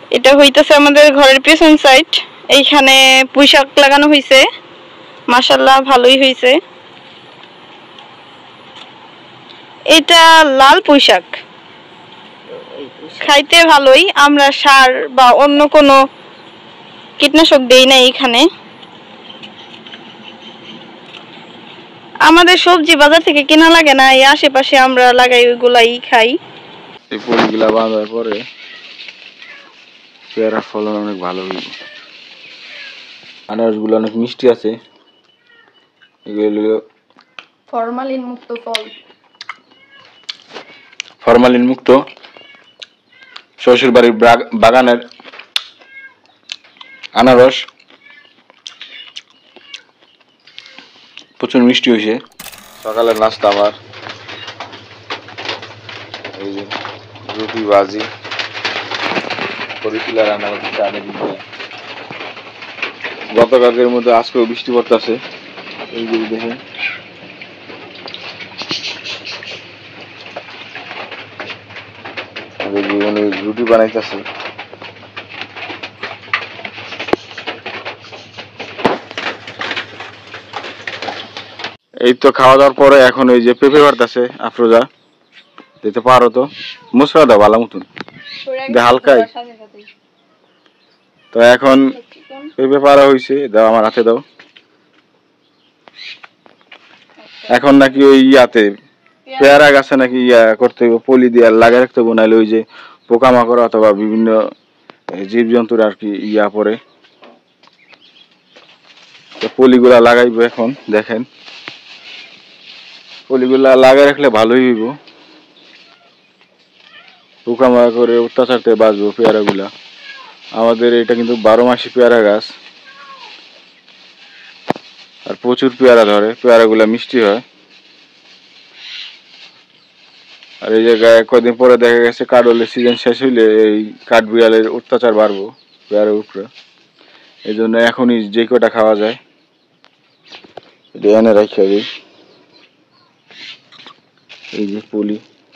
এটা হইতেছে আমাদের ঘরের পেছন সাইড। এইখানে পুঁইশাক লাগানো হয়েছে, মাশাআল্লাহ ভালোই হয়েছে। এটা লাল পুঁইশাক, খাইতে ভালোই। আমরা সার বা অন্য কোনো কীটনাশক দেই না এখানে। আমাদের সবজি বাজার থেকে কেনা লাগে না, এই আশেপাশে আমরা লাগাই, ওইগুলাই খাই। এই ফুলগুলা বাঁধার পরে পেয়ারা ফলন অনেক ভালো হইব। আনারসগুলো অনেক মিষ্টি আছে। এগুলো ফরমালিন মুক্ত ফল, ফরমালিন মুক্ত শ্বশুর বাড়ির বাগানের আনারস, প্রচুর মিষ্টি হয়েছে। সকালের নাস্তা আমার এই যে রুটি ভাজি করিকুলার রান্না করতে আনে দিতে। গতকালকের মধ্যে আজকেও বৃষ্টি পড়তেছে। এই যে দেখেন রুটি বানাইতেছে। এই তো খাওয়া দাওয়ার পরে এখন এই যে পেঁপে পারতেছে আফরোজা, দিতে পারো তো মুসরা দাও ভালো মতন হালকাই। তো এখন পেঁপে পারা হয়েছে, দাও আমার হাতে দাও। এখন নাকি ওই ইয়াতে পেয়ারা গাছে নাকি ইয়া করতে হবে, পলি দিয়ে লাগিয়ে রাখতে হবে, নাহলে ওই যে পোকামাকড় অথবা বিভিন্ন জীবজন্তুর আর কি ইয়া পরে। তো পলিগুলা লাগাইবো এখন। দেখেন পলিগুলা লাগাই রাখলে ভালোই হইব, পোকামাকড়ে অত্যাচার থেকে বাঁচবো পেয়ারা গুলা। আমাদের এটা কিন্তু 12 মাসি পেয়ারা গাছ, আর প্রচুর পেয়ারা ধরে, পেয়ারা গুলা মিষ্টি হয়। আর এই জায়গায় কয়েকদিন পরে দেখা গেছে কাঠলের সিজন শেষ হইলে এই কাঠ বিড়ালের অত্যাচার বাড়বো পেয়ারার উপরে। এই জন্য এখনই যে কটা খাওয়া যায় এনে রাখা দিই। এই যে পলি,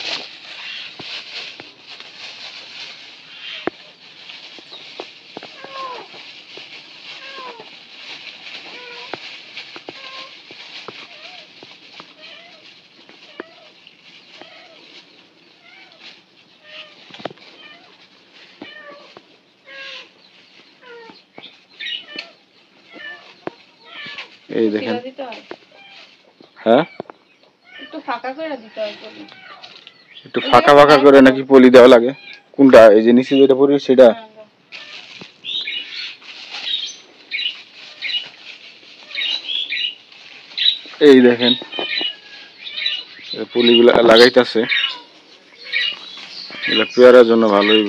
এই দেখেন। হ্যাঁ একটু ফাঁকা ফাঁকা করে নাকি পলি দেওয়া লাগে। কোনটা? এই যে নিচে যেটা পড়ি সেটা? এই দেখেন পলিগুলা লাগাইতেছে, এগুলা পেয়ারার জন্য ভালো হইব।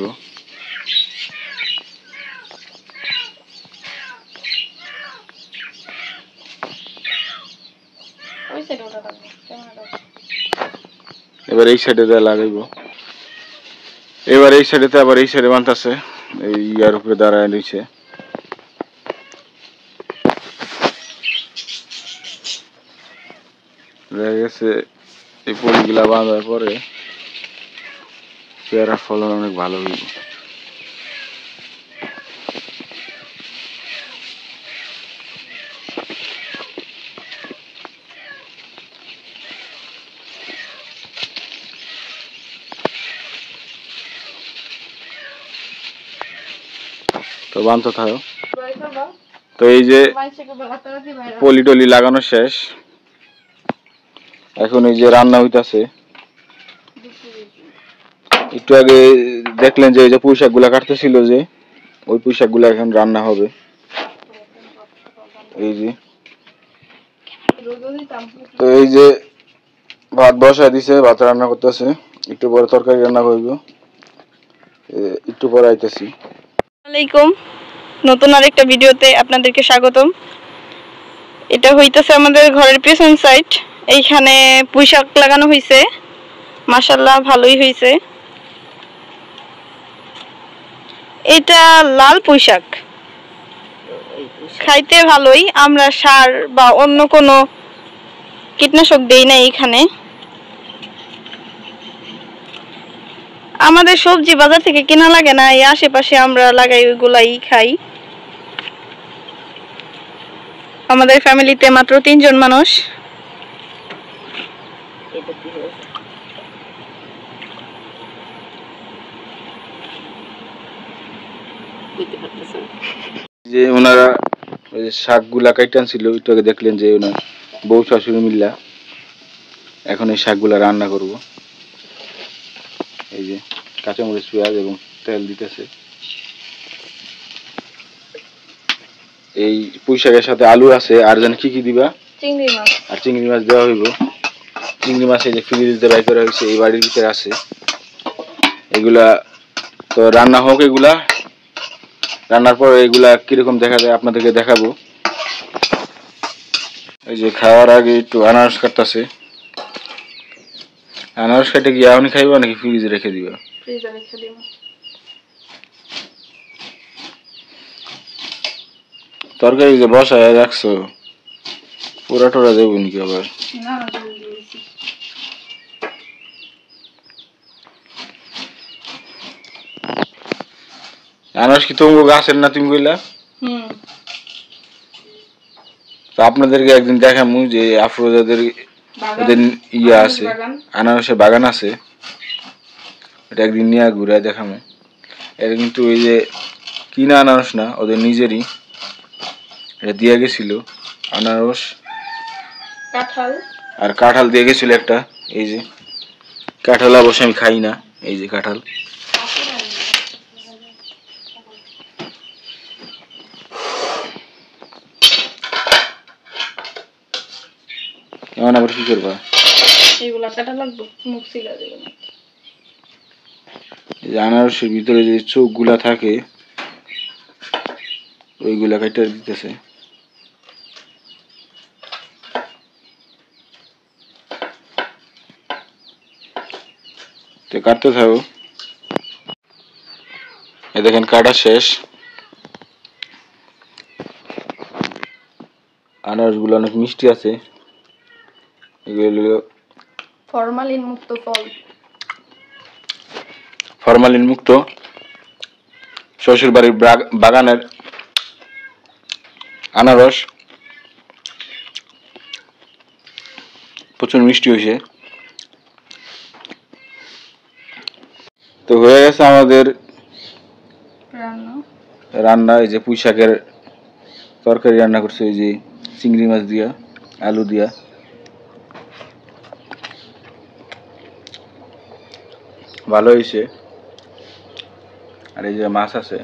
এবার এই সাইডে লাগাইব, এবার এই সাইডে আবার এই সাইডে বানতেছে, এই ইয়ার উপরে দাঁড়ায় রয়েছে। দেখা গেছে এই পলিগুলা বাঁধার পরে পেয়ারা ফলন অনেক ভালো হইব। তো বানতে থাকো। তো এই যে পলি টলি লাগানো শেষ, এখন এই যে রান্না হইতাছে। একটু আগে দেখলেন যে এই যে পুঁইশাক গুলা কাটতেছিল, যে ওই পুঁইশাক গুলা এখন রান্না হবে। এই যে তো এই যে ভাত বসায় দিছে, ভাত রান্না করতেছে, একটু পরে তরকারি রান্না করব, একটু পরে আইতেছি। আসসালামু আলাইকুম, নতুন আরেকটা ভিডিওতে আপনাদেরকে স্বাগতম। এটা হইতেছে আমাদের ঘরের পেছন সাইড। এইখানে পুঁইশাক লাগানো হয়েছে, মাশাআল্লাহ ভালোই হয়েছে। এটা লাল পুঁইশাক, খাইতে ভালোই। আমরা সার বা অন্য কোনো কীটনাশক দেই না এখানে। আমাদের সবজি বাজার থেকে কেনা লাগে না, এই আশেপাশে আমরা লাগাই, ওইগুলাই খাই। আমাদের ফ্যামিলিতে মাত্র 3 জন মানুষ। যে ওনারা ওই যে শাকগুলা কাইটে আনছিল, ওইটাকে দেখলেন যে ওনার বউ শাশুড়ি মিল্লা এখন এই শাকগুলা রান্না করব। এই যে কাঁচামরিচ, পেঁয়াজ এবং তেল দিতেছে। এই পুঁই শাকের সাথে আলু আছে, আর জানি কি কি দিবা? চিংড়ি মাছ। আর চিংড়ি মাছ দেওয়া হইব। চিংড়ি মাছ এই যে ফ্রিজে বাই করা হয়েছে, এই বাড়ির ভিতরে আছে। এগুলা তো রান্না হোক, এগুলা রান্নার পর এগুলা কিরকম দেখা যায় আপনাদেরকে দেখাবো। এই যে খাওয়ার আগে একটু আনারস কাটতেছে। আনারস কেটে গিয়ে আপনি খাইবা নাকি ফ্রিজে রেখে দিবা? ফ্রিজে রেখে দিব। তরকারি যে বসায় রাখছো, পুরা টোরা দেবো নাকি আবার? না, আনারস কি তোমার গাছের না তুমি কইলা? তো আপনাদেরকে একদিন দেখামু যে আফরোজাদের ওদের ইয়া আছে, আনারসের বাগান আছে, এটা একদিন নিয়ে ঘুরে দেখামু। এটা কিন্তু ওই যে কিনা আনারস না, ওদের নিজেরই, এটা দিয়ে গেছিল আনারস কাঁঠাল, আর কাঁঠাল দিয়ে গেছিল একটা। এই যে কাঁঠাল অবশ্য আমি খাই না, এই যে কাঁঠাল। এমন আবার কি করবা? এইগুলা কাটা লাগবে, মুখ সিলা দেবে না। এই যে আনারসের ভিতরে যে চোখগুলা থাকে, ওইগুলা কেটে দিতেছে। তো কাটতে থাকো। এই দেখেন কাটা শেষ। আনারস গুলো অনেক মিষ্টি আছে। এগুলো ফরমালিন মুক্ত ফল, ফরমালিন মুক্ত শ্বশুর বাড়ির বাগানের আনারস, প্রচুর মিষ্টি হয়েছে। তো হয়ে গেছে আমাদের রান্না। এই যে পুঁই শাকের তরকারি রান্না করছে, এই যে চিংড়ি মাছ দিয়া, আলু দিয়া। ভালো হয়েছে। আর এই যে মাছ আছে।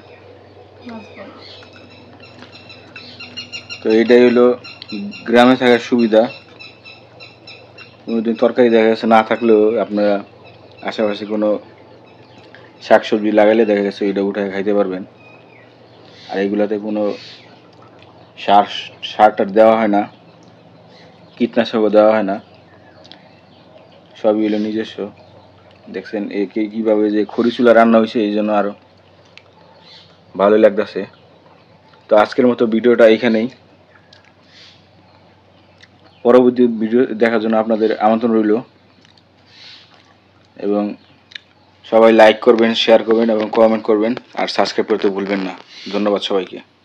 তো এইটাই হলো গ্রামে থাকার সুবিধা। কোনোদিন তরকারি দেখা গেছে না থাকলেও আপনারা আশেপাশে কোনো শাকসবজি লাগাইলে দেখা গেছে এটা উঠায় খাইতে পারবেন। আর এইগুলাতে কোনো সার টার দেওয়া হয় না, কীটনাশকও দেওয়া হয় না, সবই হলো নিজস্ব। দেখছেন একে কিভাবে যে খড়িচুলা রান্না হয়েছে, এই জন্য আরো ভালো লাগতেছে। তো আজকের মতো ভিডিওটা এইখানেই। পরবর্তী ভিডিও দেখার জন্য আপনাদের আমন্ত্রণ রইল, এবং সবাই লাইক করবেন, শেয়ার করবেন এবং কমেন্ট করবেন, আর সাবস্ক্রাইব করতে ভুলবেন না। ধন্যবাদ সবাইকে।